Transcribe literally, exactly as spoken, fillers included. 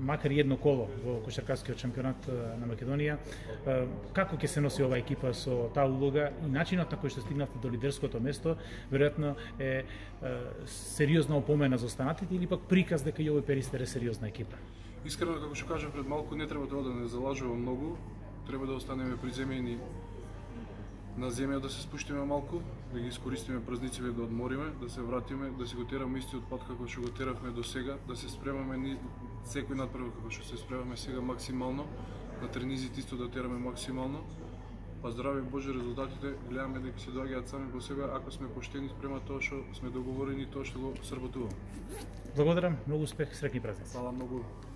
макар и едно коло во кошаркарскиот шампионат на Македонија. Како ќе се носи оваа екипа со таа улога и начинот на кој што стигнавте до лидерското место, веројатно е сериозна опомена за останатите или пак приказ дека и овој Перистер е сериозна екипа? Искрено, како што кажав пред малку, не треба тоа да не залажува многу, треба да останеме приземени на земја, да се спуштиме малку, да ги искористиме празниците, да одмориме, да се вратиме, да си го тераме истиот пат како што го теравме до сега, да се спремаме ни секој надпревар како што се спремаме сега максимално, на тренизите исто да тераме максимално. Па здраве Боже, резултатите гледаме дека се доаѓаат сами по себе, ако сме поштени спрема тоа што сме договорени, тоа што го сработуваме. Благодарам, многу успех, среќни празници. Фала многу.